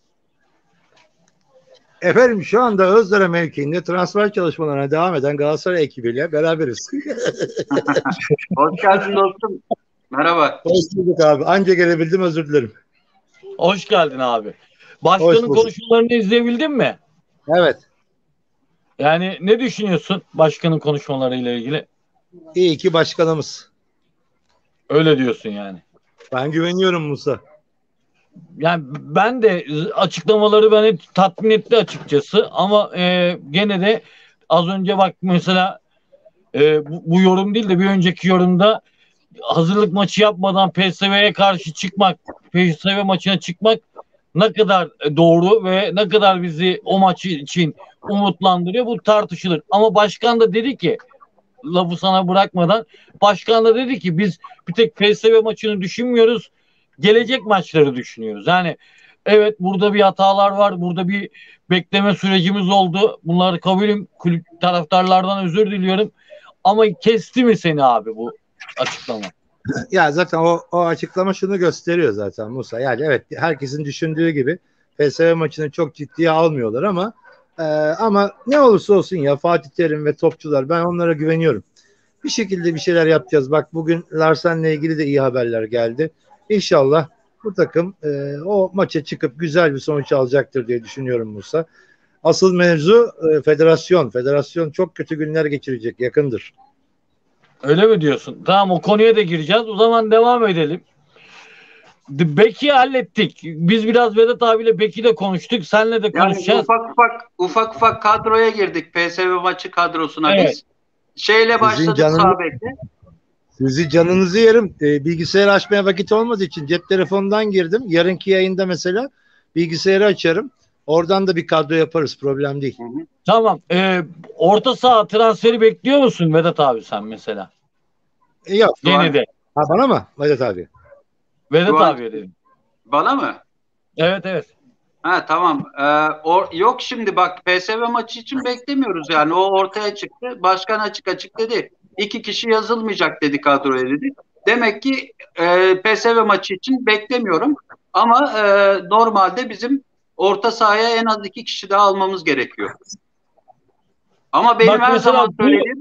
efendim şu anda Özdere mevkiinde transfer çalışmalarına devam eden Galatasaray ekibiyle beraberiz. Hoş geldin dostum. Merhaba. Hoş bulduk abi. Anca gelebildim, özür dilerim. Hoş geldin abi. Hoş Başkanın bulduk. konuşmalarını izleyebildin mi? Evet. Yani ne düşünüyorsun başkanın konuşmalarıyla ilgili? İyi ki başkanımız. Öyle diyorsun yani. Ben güveniyorum Musa. Yani ben de açıklamaları beni tatmin etti açıkçası ama e, gene de az önce bak mesela e, bu, bu yorum değil de bir önceki yorumda hazırlık maçı yapmadan P S V'ye karşı çıkmak, P S V maçına çıkmak ne kadar doğru ve ne kadar bizi o maçı için umutlandırıyor bu tartışılır. Ama başkan da dedi ki lafı sana bırakmadan başkan da dedi ki biz bir tek P S V maçını düşünmüyoruz. Gelecek maçları düşünüyoruz. Yani Evet, burada bir hatalar var. Burada bir bekleme sürecimiz oldu. Bunları kabulüm. Kulüp taraftarlardan özür diliyorum. Ama kesti mi seni abi bu açıklama? Ya zaten o, o açıklama şunu gösteriyor zaten Musa. Yani evet, herkesin düşündüğü gibi P S V maçını çok ciddiye almıyorlar ama e, ama ne olursa olsun ya Fatih Terim ve topçular, ben onlara güveniyorum. Bir şekilde bir şeyler yapacağız. Bak bugün Larsen'le ilgili de iyi haberler geldi. İnşallah bu takım e, o maça çıkıp güzel bir sonuç alacaktır diye düşünüyorum Musa. Asıl mevzu e, federasyon. Federasyon çok kötü günler geçirecek, yakındır. Öyle mi diyorsun? Tamam, o konuya da gireceğiz. O zaman devam edelim. Bek'i hallettik. Biz biraz Vedat abiyle Bek'i de konuştuk. Senle de Yani konuşacağız. ufak ufak ufak ufak kadroya girdik P S V maçı kadrosuna Evet. biz. Şeyle Sizin başladık canınız- sağ bekle. Sizi canınızı yerim. E, bilgisayar açmaya vakit olmadığı için cep telefonundan girdim. Yarınki yayında mesela bilgisayarı açarım. Oradan da bir kadro yaparız. Problem değil. Hı hı. Tamam. Ee, orta saha transferi bekliyor musun Vedat abi sen mesela? E, yok. Şu an- Yine de. Ha, bana mı? Vedat abi. Vedat Şu an- abiye dedim. Bana mı? Evet evet. Ha tamam. Ee, o, yok şimdi bak P S V maçı için beklemiyoruz yani. O ortaya çıktı. Başkan açık açık dedi. İki kişi yazılmayacak dedi kadroya dedi. Demek ki e, P S V maçı için beklemiyorum. Ama e, normalde bizim orta sahaya en az iki kişi daha almamız gerekiyor. Ama benim Bak her mesela zaman bu- söylediğim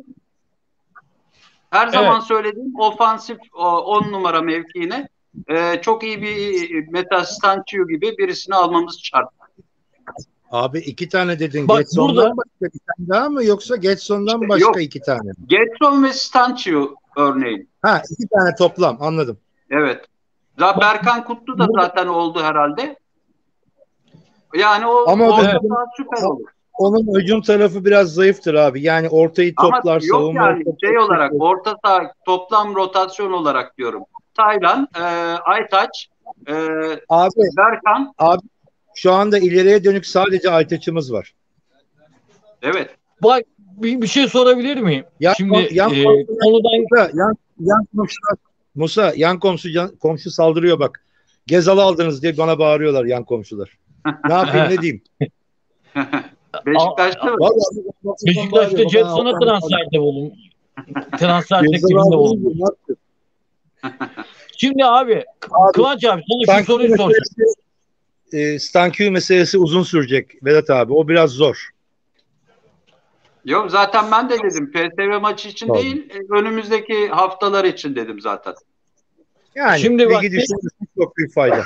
her zaman Evet. söylediğim ofansif on numara mevkiine e, çok iyi bir mesela Stancio gibi birisini almamız şart. Abi iki tane dedin. Bak Getson'dan burada- başka bir tane daha mı, yoksa Getson'dan İşte başka yok. iki tane mi? Getson ve Stancio örneğin. Ha, iki tane toplam, anladım. Evet. Za- Berkan Kutlu da Burada- zaten oldu herhalde. Yani o Ama orta evet. saha süper olur. Onun hücum tarafı biraz zayıftır abi. Yani ortayı Ama toplar, yok savunma yani şey olarak orta saha toplam rotasyon olarak diyorum. Taylan, e, Aytaç, e, Abi, Berkan. abi şu anda ileriye dönük sadece Aytaç'ımız var. Evet. Bak bir, bir şey sorabilir miyim? Yan, Şimdi yan, e, komşular- konudan Musa, yan, yan komşular, Musa, yan komşu, yan, komşu saldırıyor bak. Gezal aldınız diye bana bağırıyorlar yan komşular. Ne yapayım, ne diyeyim? Beşiktaş'ta mı? Vallahi Beşiktaş'ta bağırıyor. Jetson'a Bana- transferde bulun. Transfer Gezal teklifinde aldınız bulun. diye ne yapıyor? Şimdi abi, Abi, Kıvanç abi sana şu Stankiu soruyu soracağım. meselesi, e, Stankiu meselesi uzun sürecek Vedat abi. O biraz zor. Yok zaten ben de dedim P S V maçı için Tamam. değil e, önümüzdeki haftalar için dedim zaten. Yani Şimdi Şimdi bak- ligi düşünürsen çok büyük fayda.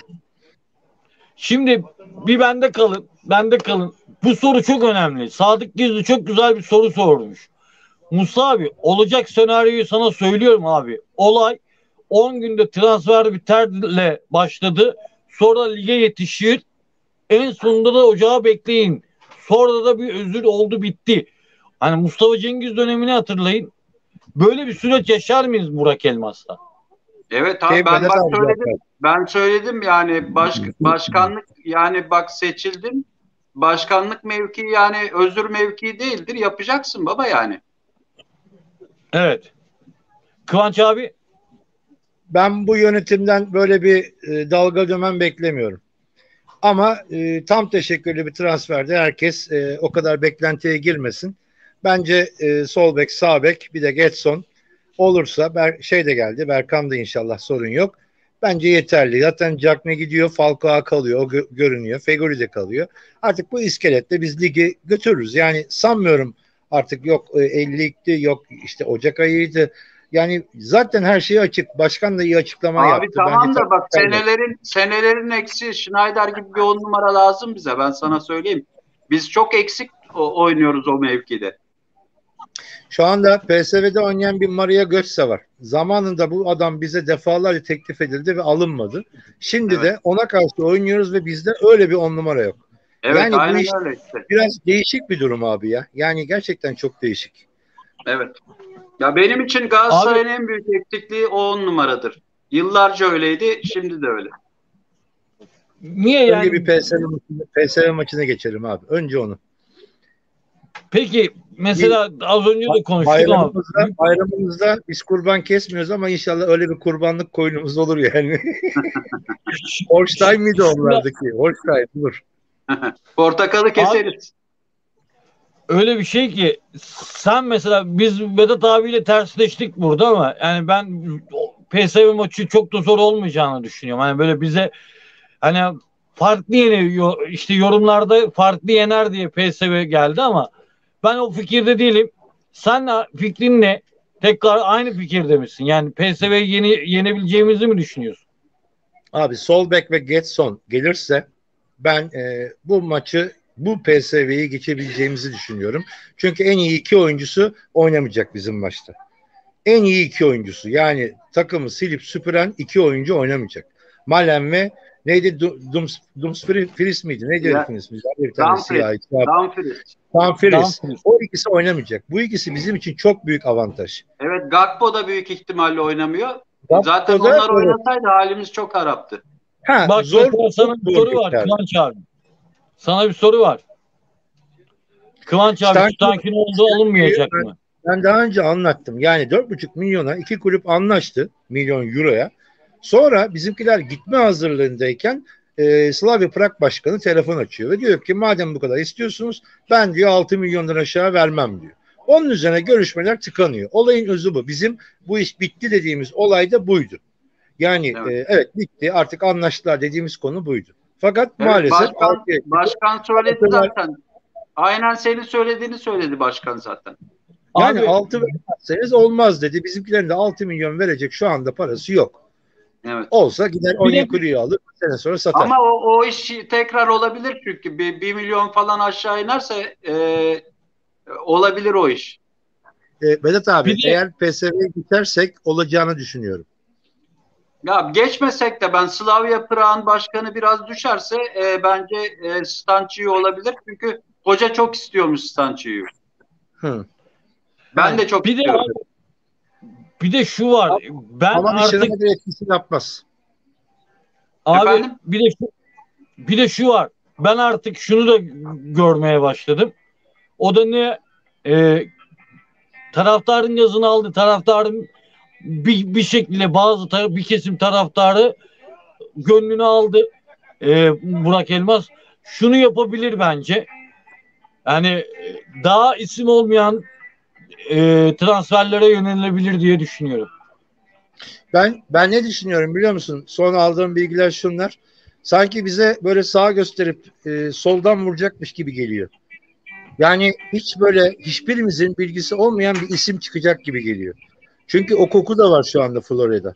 Şimdi bir bende kalın. Bende kalın. Bu soru çok önemli. Sadık Gizli çok güzel bir soru sormuş. Musa abi, olacak senaryoyu sana söylüyorum abi. Olay on günde transfer biterle başladı. Sonra lige yetişir. En sonunda da ocağı bekleyin. Sonra da bir özür oldu, bitti. Hani Mustafa Cengiz dönemini hatırlayın. Böyle bir süreç yaşar mıyız Burak Elmas'ta? Evet abi Şey, ben Vedat bak abi söyledim. zaten. Ben söyledim yani baş, başkanlık yani bak seçildim. Başkanlık mevkii yani özür mevkii değildir. Yapacaksın baba yani. Evet. Kıvanç abi? Ben bu yönetimden böyle bir e, dalga dönem beklemiyorum. Ama e, tam teşekkürlü bir transferde herkes e, o kadar beklentiye girmesin. Bence e, sol bek, sağ bek, bir de Getson olursa, Ber, şey de geldi, Berkan da inşallah, sorun yok. Bence yeterli. Zaten Cagne gidiyor, Falcao kalıyor, o gö- görünüyor. Fegoli de kalıyor. Artık bu iskeletle biz ligi götürürüz. Yani sanmıyorum artık yok e, ellilikti, yok işte Ocak ayıydı. Yani zaten her şey açık. Başkan da iyi açıklama Abi yaptı. tamam Bence da bak tam- senelerin senelerin eksi Schneider gibi bir on numara lazım bize. Ben sana söyleyeyim. Biz çok eksik o- oynuyoruz o mevkide. Şu anda P S V'de oynayan bir Maria Götze var. Zamanında bu adam bize defalarca teklif edildi ve alınmadı. Şimdi Evet. de ona karşı oynuyoruz ve bizde öyle bir on numara yok. Evet Yani bu aynen iş- öyle işte. Biraz değişik bir durum abi ya. Yani gerçekten çok değişik. Evet. Ya benim için Galatasaray'ın en büyük eksikliği o on numaradır. Yıllarca öyleydi, şimdi de öyle. Niye Önce yani? bir P S V maçına, P S V maçına geçelim abi. Önce onu. Peki mesela az önce de konuştuk ama Bayramımızda, bayramımızda biz kurban kesmiyoruz ama inşallah öyle bir kurbanlık koyunumuz olur yani. Holstein miydi onlardaki? Holstein olur. Portakalı keseriz. Öyle bir şey ki sen mesela biz Vedat abiyle tersleştik burada ama yani ben P S V maçı çok da zor olmayacağını düşünüyorum. Hani böyle bize hani farklı yeni işte yorumlarda farklı yener diye P S V geldi ama ben o fikirde değilim. Sen fikrin ne? Tekrar aynı fikirde misin? Yani P S V'yi yeni, yenebileceğimizi mi düşünüyorsun? Abi sol bek ve Getson gelirse ben e, bu maçı bu P S V'yi geçebileceğimizi düşünüyorum. Çünkü en iyi iki oyuncusu oynamayacak bizim maçta. En iyi iki oyuncusu yani takımı silip süpüren iki oyuncu oynamayacak. Malen ve neydi? Dums, Dumfries miydi? Neydi Ya, herifin ismi? Bir tane siyah. Dumfries. Dumfries. O ikisi oynamayacak. Bu ikisi bizim için çok büyük avantaj. Evet, Gakpo da büyük ihtimalle oynamıyor. Gakpo Zaten da, onlar evet. oynasaydı halimiz çok haraptı. Ha, Bak zor, sana bir soru var Kıvanç abi. Sana bir soru var. Kıvanç abi Stankin olduğu alınmayacak ben, mı? Ben daha önce anlattım. Yani dört buçuk milyona iki kulüp anlaştı. Milyon euroya. Sonra bizimkiler gitme hazırlığındayken e, Slavia Prag Başkanı telefon açıyor ve diyor ki madem bu kadar istiyorsunuz ben diyor altı milyondan aşağı vermem diyor. Onun üzerine görüşmeler tıkanıyor. Olayın özü bu. Bizim bu iş bitti dediğimiz olay da buydu. Yani evet, e, evet bitti artık anlaştılar dediğimiz konu buydu. Fakat evet, maalesef başkan, başkan söyledi zaten. Aynen senin söylediğini söyledi başkan zaten. Yani altı vermezseniz olmaz dedi. Bizimkilerin de altı milyon verecek şu anda parası yok. Evet. Olsa gider Onyekuru'yu alır bir sene sonra satar. Ama o, o iş tekrar olabilir çünkü bir, bir milyon falan aşağı inerse e, olabilir o iş. E, Vedat abi bir eğer P S V'ye gidersek olacağını düşünüyorum. Ya geçmesek de ben Slavia Prag'ın başkanı biraz düşerse e, bence e, Stanciu olabilir. Çünkü hoca çok istiyormuş Stanciu'yu. Ben yani, de çok bir istiyorum. De, bir de şu var. Ben ama artık bir etkisi yapmaz. Abi Efendim? bir de şu, bir de şu var. Ben artık şunu da görmeye başladım. O da ne? E, taraftarın yazını aldı. Taraftarın bir, bir şekilde bazı tar- bir kesim taraftarı gönlünü aldı. E, Burak Elmas şunu yapabilir bence. Yani daha isim olmayan e, transferlere yönelilebilir diye düşünüyorum. Ben ben ne düşünüyorum biliyor musun? Son aldığım bilgiler şunlar. Sanki bize böyle sağa gösterip e, soldan vuracakmış gibi geliyor. Yani hiç böyle hiçbirimizin bilgisi olmayan bir isim çıkacak gibi geliyor. Çünkü o koku da var şu anda Florya'da.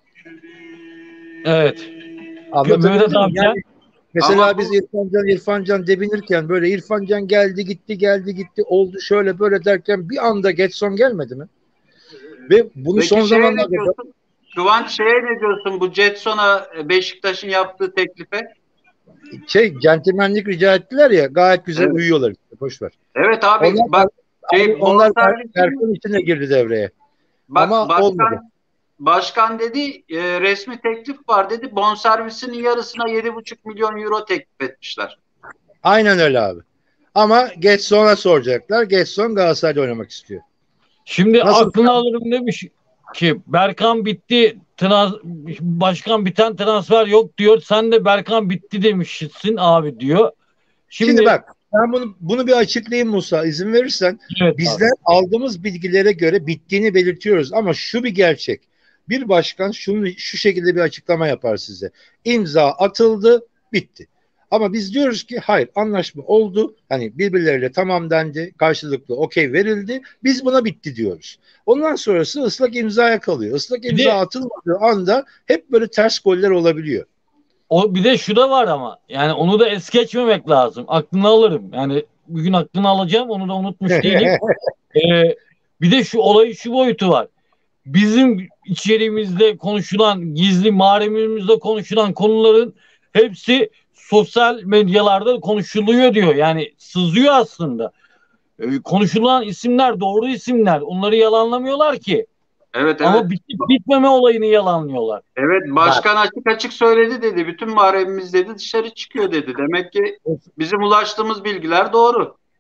Evet. Anlatabildim mi? Yani mesela Ama biz bu... İrfancan İrfancan debinirken böyle İrfancan geldi gitti geldi gitti oldu şöyle böyle derken bir anda Getson gelmedi mi? Ve bunu Peki son şeye zamanlarda ne diyorsun? Kıvanç şeye ne diyorsun bu Jetson'a Beşiktaş'ın yaptığı teklife? Şey centilmenlik rica ettiler ya gayet güzel evet. Uyuyorlar işte boş ver. Evet abi onlar, bak şey, abi, onlar Erkan içine girdi devreye. Bak, ama başkan, olmadı. Başkan dedi e, resmi teklif var dedi bonservisinin yarısına yedi buçuk milyon euro teklif etmişler. Aynen öyle abi. Ama Getson'a soracaklar. Getson Galatasaray'da oynamak istiyor. Şimdi Nasıl aklını alırım demiş ki Berkan bitti trans, başkan biten transfer yok diyor. Sen de Berkan bitti demişsin abi diyor. Şimdi, Şimdi bak ben bunu bunu bir açıklayayım Musa izin verirsen. Evet, bizler abi. aldığımız bilgilere göre bittiğini belirtiyoruz ama şu bir gerçek. Bir başkan şunu şu şekilde bir açıklama yapar size. İmza atıldı, bitti. Ama biz diyoruz ki hayır anlaşma oldu. Hani birbirleriyle tamam dendi. Karşılıklı okey verildi. Biz buna bitti diyoruz. Ondan sonrası ıslak imzaya kalıyor. Islak imza de, atılmadığı anda hep böyle ters goller olabiliyor. O bir de şu da var ama yani onu da es geçmemek lazım. Aklını alırım. Yani bugün aklını alacağım onu da unutmuş değilim. ee, bir de şu olayın şu boyutu var. Bizim içeriğimizde konuşulan gizli mağaremimizde konuşulan konuların hepsi sosyal medyalarda konuşuluyor diyor. Yani sızıyor aslında. Ee, konuşulan isimler doğru isimler. Onları yalanlamıyorlar ki. Evet, evet. Ama bitip bitmeme olayını yalanlıyorlar. Evet başkan açık açık söyledi dedi. Bütün mahremimiz dedi dışarı çıkıyor dedi. Demek ki bizim ulaştığımız bilgiler doğru.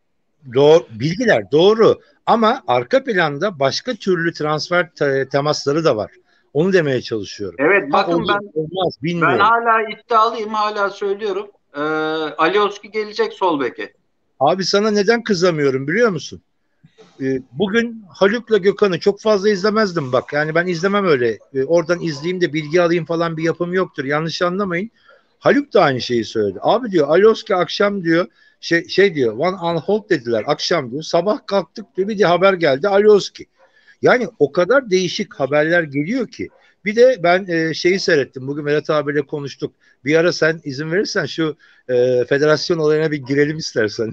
doğru, bilgiler doğru ama arka planda başka türlü transfer te- temasları da var. Onu demeye çalışıyorum. Evet, Ha, bakın olur, ben olmaz ben bilmiyorum. hala iddialıyım, hala söylüyorum. Ee, Alioski gelecek sol beke. Abi sana neden kızamıyorum biliyor musun? Ee, bugün Haluk'la Gökhan'ı çok fazla izlemezdim bak. Yani ben izlemem öyle. Ee, oradan izleyeyim de bilgi alayım falan bir yapım yoktur. Yanlış anlamayın. Haluk da aynı şeyi söyledi. Abi diyor Alioski akşam diyor şey, şey diyor one on hold dediler akşam diyor. Sabah kalktık diyor bir de haber geldi Alioski. Yani o kadar değişik haberler geliyor ki. Bir de ben e, şeyi seyrettim. Bugün Vedat abiyle konuştuk. Bir ara sen izin verirsen şu e, federasyon olayına bir girelim istersen.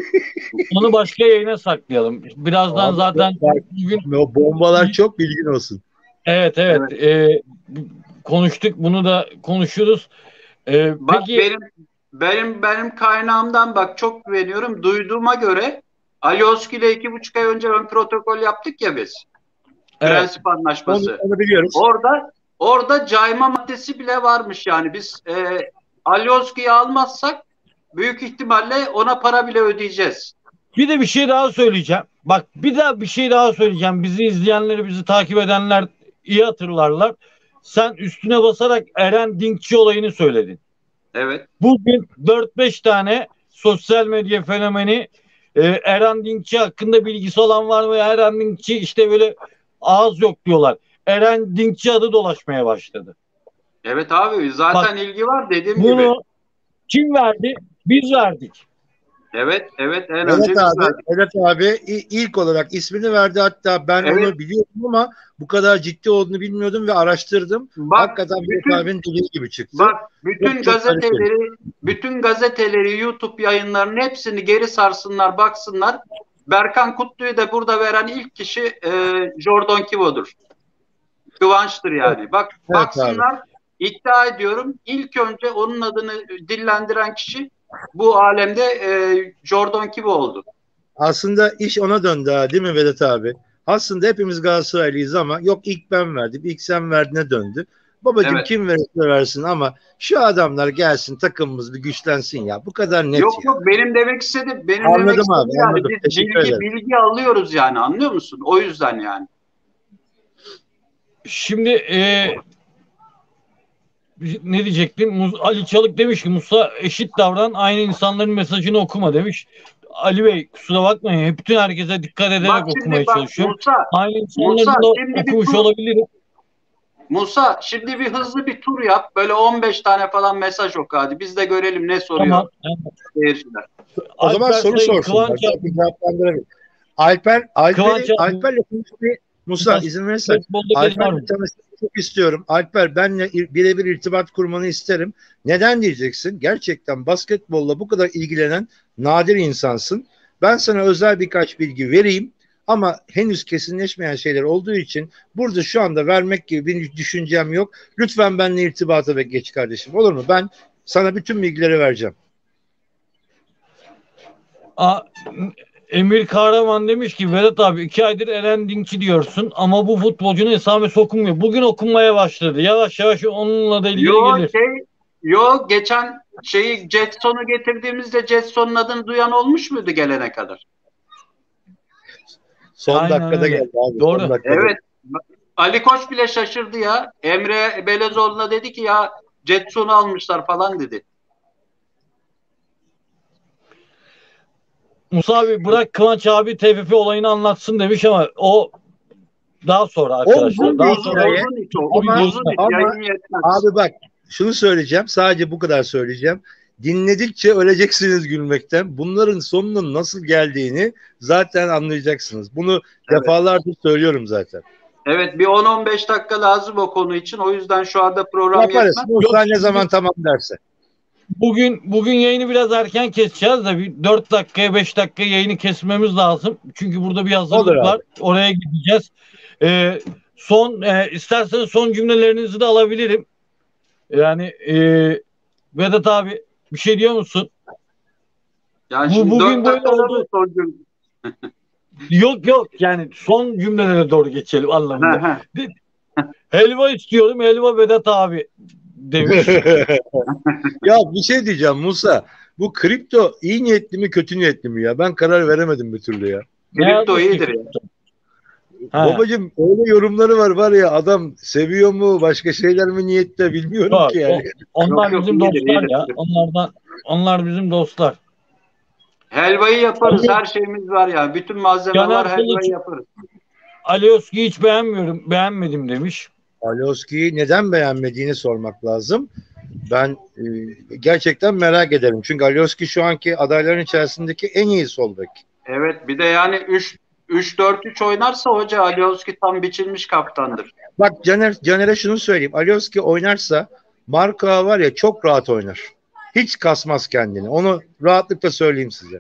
Onu başka yayına saklayalım. Birazdan Abi, zaten bak, bugün o bombalar çok bilgin olsun. evet evet Evet. e, konuştuk, bunu da konuşuruz. E, Bak peki benim benim benim kaynağımdan bak çok güveniyorum. Duyduğuma göre Alioski ile iki buçuk ay önce ön protokol yaptık ya biz. evet, Prensip Onu, anlaşması. onu biliyoruz. Orada orada cayma maddesi bile varmış yani. Biz e, Alioski'yi almazsak büyük ihtimalle ona para bile ödeyeceğiz. bir de bir şey daha söyleyeceğim. Bak, bir daha bir şey daha söyleyeceğim. Bizi izleyenleri, bizi takip edenler iyi hatırlarlar. Sen üstüne basarak Eren Dinkçi olayını söyledin. Evet. Bugün dört beş tane sosyal medya fenomeni e, Eren Dinkçi hakkında bilgisi olan var mı? Eren Dinkçi işte böyle ağız yok diyorlar. Eren Dinkçi adı dolaşmaya başladı. Evet abi zaten Bak, ilgi var dediğim gibi. bunu kim verdi? Biz verdik. Evet, evet en önce Vedat biz abi, verdik. Vedat abi i- ilk olarak ismini verdi. Hatta ben Evet. onu biliyordum ama bu kadar ciddi olduğunu bilmiyordum ve araştırdım. Bak Hakikaten Vedat bütün abinin dediği gibi çıktı. bak Çok bütün çok kaliteli. gazeteleri bütün gazeteleri YouTube yayınlarının hepsini geri sarsınlar, baksınlar. Berkan Kutlu'yu da burada veren ilk kişi e, Jordan Kivo'dur. Kıvanç'tır Evet, yani. Bak evet abi. baksınlar, iddia ediyorum ilk önce onun adını dillendiren kişi bu alemde e, Jordan Kivo oldu. Aslında iş ona döndü ha, değil mi Vedat abi? Aslında hepimiz Galatasaraylıyız ama yok ilk ben verdim, ilk sen verdiğine döndü. Babacım Evet. kim verirse versin ama şu adamlar gelsin takımımız bir güçlensin ya. Bu kadar net Yok ya. yok benim demek istediğim benim demek Anladım abi, istediğim yani anladım. biz Teşekkür bilgi ederim. bilgi alıyoruz yani anlıyor musun? O yüzden yani. Şimdi e, ne diyecektim? Mus- Ali Çalık demiş ki Musa eşit davran, aynı insanların mesajını okuma demiş. Ali Bey kusura bakmayın. Hep bütün herkese dikkat Bak ederek şimdi okumaya bak çalışıyorum. Musa Aynı Musa insanların da şimdi bir okumuş tur olabilirim. Musa şimdi bir hızlı bir tur yap. Böyle on beş tane falan mesaj oku hadi. Biz de görelim ne soruyor Tamam. seyirciler. O zaman Alper soru Sayın, sorsunlar. Kıvanç Belki cevaplandırabilir. Alper, Kıvanç Alper'i, abi, Alper'le konuşmayı Musa izin verirsen basketbolda gelin var Alper'le mı? tanışmayı çok istiyorum. Alper benle ir- birebir irtibat kurmanı isterim. Neden diyeceksin? Gerçekten basketbolla bu kadar ilgilenen nadir insansın. Ben sana özel birkaç bilgi vereyim ama henüz kesinleşmeyen şeyler olduğu için burada şu anda vermek gibi bir düşüncem yok. Lütfen benimle irtibata ve geç kardeşim. Olur mu? Ben sana bütün bilgileri vereceğim. A, Emir Kahraman demiş ki Vedat abi iki aydır Eren Dinkçi diyorsun ama bu futbolcunun esamesi okunmuyor. Bugün okunmaya başladı. Yavaş yavaş onunla da ilgili Yo gelir. şey yo geçen şeyi Jetson'u getirdiğimizde Jetson'un adını duyan olmuş muydu gelene kadar? Son Aynen dakikada öyle. geldi abi. Doğru. Son dakikada. Evet. Ali Koç bile şaşırdı ya. Emre Belezoğlu'na dedi ki ya Jetson'u almışlar falan dedi. Musa abi bırak Kıvanç abi T F F olayını anlatsın demiş ama o daha sonra O arkadaşlar. uzun Daha bir Uzun sonra hikaye uzun iş o. o ama videoyu Uzun iş. ama Yayın yetmez. abi bak şunu söyleyeceğim. Sadece bu kadar söyleyeceğim. Dinledikçe öleceksiniz gülmekten. Bunların sonunun nasıl geldiğini zaten anlayacaksınız. Bunu Evet. defalardır söylüyorum zaten. Evet bir on on beş dakika lazım o konu için. O yüzden şu anda program Yaparız. yetmez. Musa Yok, ne zaman tamam derse. bugün bugün yayını biraz erken keseceğiz de bir dört dakikaya beş dakikaya yayını kesmemiz lazım. Çünkü burada bir Olur hazırlık abi. var. Oraya gideceğiz. Ee, son e, isterseniz son cümlelerinizi de alabilirim. Yani e, Vedat abi bir şey diyor musun? Yani Bu şimdi bugün dört böyle dakikada mı oldu. soracağım? Yok yok yani son cümlelere doğru geçelim anlamında. Helva istiyorum, helva Vedat abi demiş. Ya bir şey diyeceğim Musa. Bu kripto iyi niyetli mi kötü niyetli mi ya? Ben karar veremedim bir türlü ya. Kripto iyidir ya. Ha. Babacım öyle yorumları var var ya, adam seviyor mu başka şeyler mi niyette bilmiyorum Yok, ki yani. o- onlar Yok, yok, bizim iyidir, dostlar iyidir. ya. Onlardan onlar bizim dostlar. Helvayı yaparız. Tabii. Her şeyimiz var ya. Bütün malzeme Caner var. Helvayı Kılıç- yaparız. Alioski'yi hiç beğenmiyorum, beğenmedim demiş. Alioski'yi neden beğenmediğini sormak lazım. Ben e, gerçekten merak ederim. Çünkü Alioski şu anki adayların içerisindeki en iyi sol bek. Evet, bir de yani üç üç dört üç oynarsa hoca Alioski tam biçilmiş kaptandır. Bak Caner, Caner'e şunu söyleyeyim. Alioski oynarsa Marka var ya çok rahat oynar. Hiç kasmaz kendini. Onu rahatlıkla söyleyeyim size.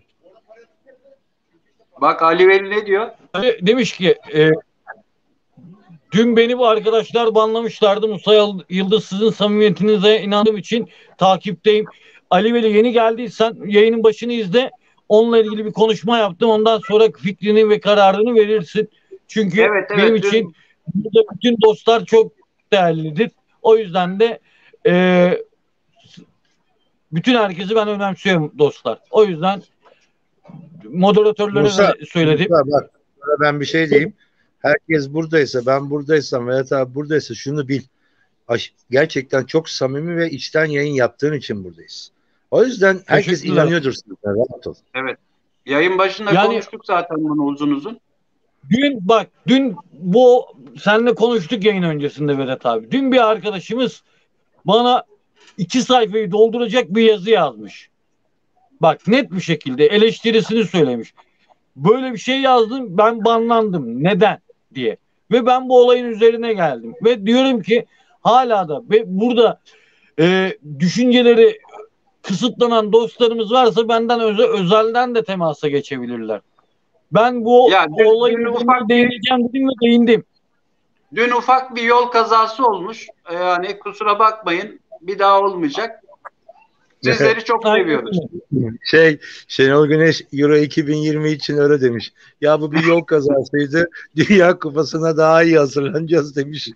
Bak Ali Veli ne diyor? Demiş ki e, dün beni bu arkadaşlar banlamışlardı. Musa Yıldız, sizin samimiyetinize inandığım için takipteyim. Ali Veli, yeni geldiysen yayının başını izle. Onunla ilgili bir konuşma yaptım. Ondan sonra fikrini ve kararını verirsin. Çünkü Evet, evet, benim dün- için burada bütün dostlar çok değerlidir. O yüzden de e, bütün herkesi ben önemsiyorum dostlar. O yüzden moderatörlere Musa, de söyledim. Musa bak sana ben bir şey diyeyim. Herkes buradaysa, ben buradaysam veya abi buradaysa şunu bil. Aş- Gerçekten çok samimi ve içten yayın yaptığın için buradayız. O yüzden herkes Teşekkürler. inanıyordur sana. Rahat ol. Evet. Yayın başında Yani- konuştuk zaten bunu uzun uzun. Dün bak, dün bu seninle konuştuk yayın öncesinde Vedat abi. Dün bir arkadaşımız bana iki sayfayı dolduracak bir yazı yazmış. Bak, net bir şekilde eleştirisini söylemiş. Böyle bir şey yazdım, ben banlandım. Neden diye. Ve ben bu olayın üzerine geldim. Ve diyorum ki hala da ve burada e, düşünceleri kısıtlanan dostlarımız varsa benden öze, özelden de temasa geçebilirler. Ben bu Ya dün- olayın dün üzerine ufak bir- değineceğim dedim ve değindim. Dün ufak bir yol kazası olmuş. Ee, Yani kusura bakmayın. Bir daha olmayacak. Sizleri çok Aynen seviyoruz. öyle. Şey, Şenol Güneş Euro iki bin yirmi için öyle demiş. Ya bu bir yol kazasıydı. Dünya Kupası'na daha iyi hazırlanacağız demiş.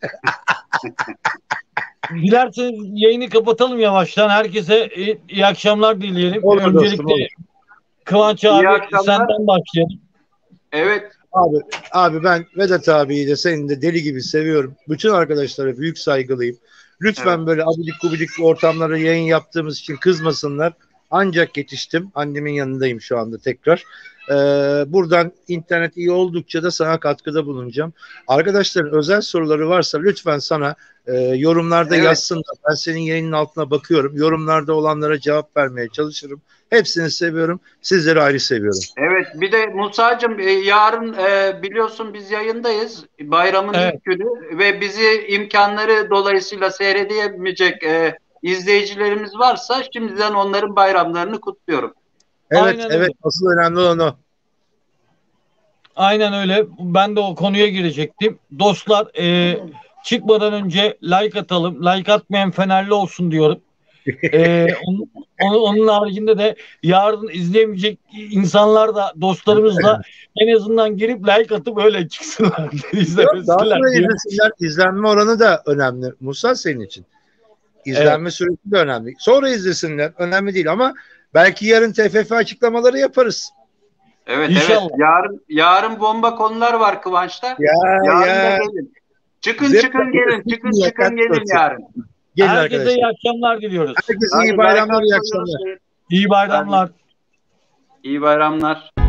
Dilerseniz yayını kapatalım yavaştan. Herkese iyi, iyi akşamlar dileyelim. Olur dostum, Öncelikle olur. Kıvanç İyi abi akşamlar. senden başlayalım. Evet. Abi, abi ben Vedat abiyi de senin de deli gibi seviyorum. Bütün arkadaşlara büyük saygılıyım. Lütfen Evet. böyle abidik gubidik ortamlara yayın yaptığımız için kızmasınlar. Ancak yetiştim. Annemin yanındayım şu anda tekrar. Ee, buradan internet iyi oldukça da sana katkıda bulunacağım. Arkadaşların özel soruları varsa lütfen sana e, yorumlarda Evet. yazsınlar. Ben senin yayının altına bakıyorum. Yorumlarda olanlara cevap vermeye çalışırım. Hepsini seviyorum. Sizleri ayrı seviyorum. Evet. Bir de Musa'cığım e, yarın e, biliyorsun biz yayındayız. Bayramın Evet. ilk günü ve bizi imkanları dolayısıyla seyredemeyecek e, izleyicilerimiz varsa şimdiden onların bayramlarını kutluyorum. Evet, Aynen evet. öyle. Asıl önemli olan o. Aynen öyle. Ben de o konuya girecektim. Dostlar, e, çıkmadan önce like atalım. Like atmayan Fenerli olsun diyorum. E, onun, onun, onun haricinde de yarın izleyemeyecek insanlar da dostlarımız da en azından girip like atıp öyle çıksınlar. Yok, daha izlemesinler sonra diye. izlesinler. İzlenme oranı da önemli. Musa senin için. İzlenme süresi de önemli. Sonra izlesinler. Önemli değil ama belki yarın T F F açıklamaları yaparız. Evet, İnşallah. evet. Yarın yarın bomba konular var Kıvanç'ta. Ya Yarın ya. da gelin. Çıkın Zep- çıkın gelin. Çıkın Yakat çıkın gelin konusu. yarın. Gelin Herkese arkadaşlar. iyi akşamlar diliyoruz. Herkese Hadi iyi bayramlar, iyi like akşamlar. atmayı unutmayın. İyi bayramlar. İyi bayramlar.